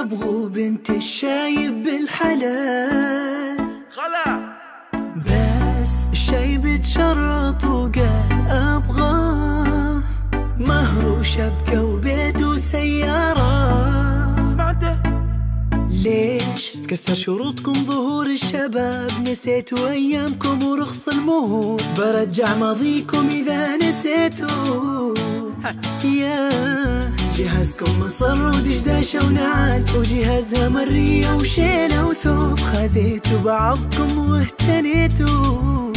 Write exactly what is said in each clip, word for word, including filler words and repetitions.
يبغوا بنت الشايب بالحلال خلا بس الشايب تشرط وقال أبغاه مهر وشبكة وبيت وسيارة. سمعته ليش تكسر شروطكم ظهور الشباب؟ نسيتوا أيامكم ورخص المهور، برجع ماضيكم إذا نسيتوا. يا جهازكم مصر ودشداشة ونعال، وجهازها مرية وشيلة وثوب، خذيتوا بعضكم واهتنيتوا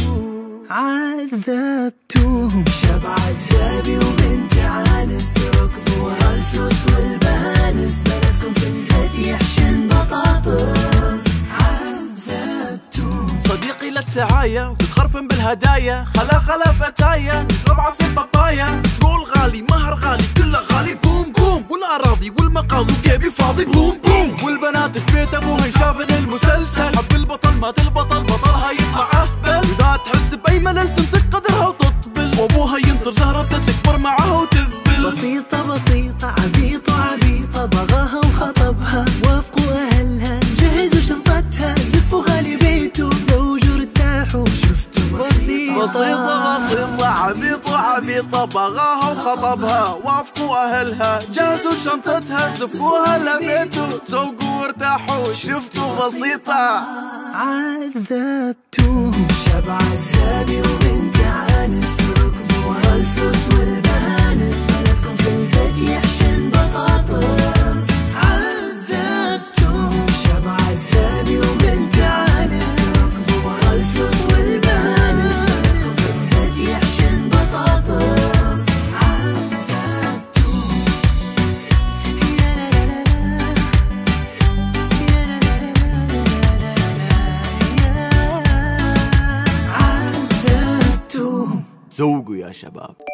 عذبتوهم. شاب عزابي وبنت عانس تركضوا ورا الفلوس والبهانس، بلدكم في البيت يحشن بطاطس عذبتوهم. صديقي للتعايا وتتخرفن بالهدايا، خلا خلا فتايا نشرب عصير بابايا، بترول غالي مهر غالي كله غالي بوم بوم، والاراضي والمقاضي وجيبي فاضي بوم بوم، والبنات في بيت ابوهن شافن المسلسل، حب البطل مات البطل بطلها يطلع اهبل، واذا تحس باي ملل تمسك قدرها وتطبل، وابوها ينطر زهرته تكبر معها وتذبل. بسيطة بسيطة عبيطة عبيطة، بغاها وخطبها وافقوا اهلها، جهزوا شنطتها زفوها لبيته، زوجوا ارتاحوا شفتوا. بسيطة بسيطة بسيطة عبيطة عبيطة، بغاها وخطبها وافقوا اهلها، جهزوا شنطتها زفوها لبيته، تزوقوا وارتاحوا شفتوا. بسيطة عذبتوهم. شاب عزابي وبنت عانس تركضوا ورا الفلوس والبهانس، بلدكم في البيت يحشن بطاطس عذبتوهم. شاب عزابي وبنت عانس تركضوا ورا الفلوس والبهانس، بلدكم في البيت يحشن بطاطس عذبتوهم. يا لا لا لا لا يا لا لا لا لا لا عذبتوهم. زوقوا يا شباب.